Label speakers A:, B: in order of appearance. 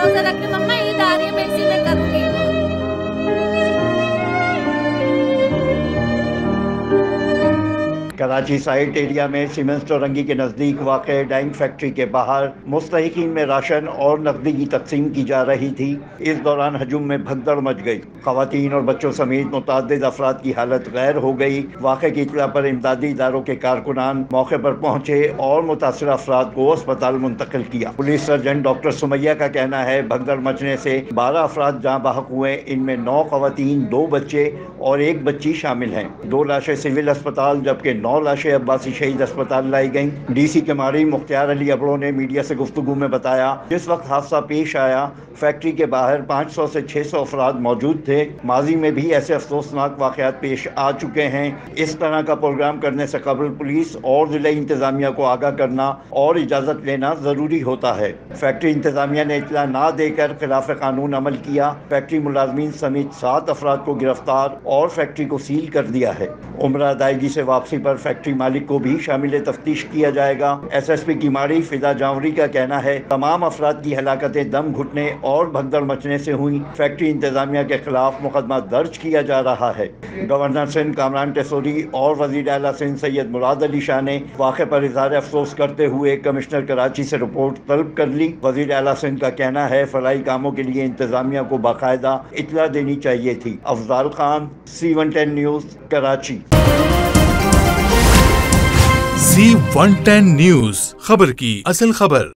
A: रोजा रख के मम्मा ईद आ रही है, मैं इसी में करूंगी।
B: कराची साइट एरिया में सीमेंस चौरंगी के नज़दीक वाक़े डाइंग फैक्ट्री के बाहर मुस्तहिकीन में राशन और नकदी की तकसीम की जा रही थी। इस दौरान हजूम में भगदड़ मच गई। ख़वातीन और बच्चों समेत मुतअद्दिद अफराद की हालत गैर हो गई। वाक़े की इत्तला पर इमदादी इदारों के कारकुनान मौके पर पहुंचे और मुतासर अफराद को अस्पताल मुंतकिल किया। पुलिस सर्जन डॉक्टर सुमैया का कहना है भगदड़ मचने से 12 अफराद जहाँ बहक हुए। इनमें 9 ख़वातीन, 2 बच्चे और 1 बच्ची शामिल हैं। 2 लाशें सिविल अस्पताल जबकि 9 लाशें अब्बासी शहीद अस्पताल लाई गईं। डीसी के मारी मुख्तियार अली अबड़ो ने मीडिया से गुफ्तगू में बताया, जिस वक्त हादसा पेश आया फैक्ट्री के बाहर 500 से 600 अफराद मौजूद थे। माजी में भी ऐसे अफसोसनाक वाक़यात पेश आ चुके हैं। इस तरह का प्रोग्राम करने से कबल पुलिस और ज़िला इंतज़ामिया को आगाह करना और इजाज़त लेना ज़रूरी होता है। फैक्ट्री इंतज़ामिया ने इत्तला ना देकर खिलाफ कानून अमल किया। फैक्ट्री मुलाजमीन समेत 7 अफराद को गिरफ्तार और फैक्ट्री को सील कर दिया है। उम्रा अदायगी से वापसी पर फैक्ट्री मालिक को भी शामिल तफ्तीश किया जाएगा। SSP की मारी फिदा जावरी का कहना है तमाम अफराद की हलाकतें दम घुटने और भगदड़ मचने से हुई। फैक्ट्री इंतजामिया के खिलाफ मुकदमा दर्ज किया जा रहा है। गवर्नर सिंध कामरान टेसोरी और वज़ीर आला सिंध सैयद मुराद अली शाह ने वाक़े पर इज़हार अफसोस करते हुए कमिश्नर कराची से रिपोर्ट तलब कर ली। वज़ीर आला सिंध का कहना है फलाई कामों के लिए इंतजामिया को बाकायदा इत्तला देनी चाहिए थी। Afzal Khan, C110 news, Karachi.
C: C110 news, खबर की असल खबर।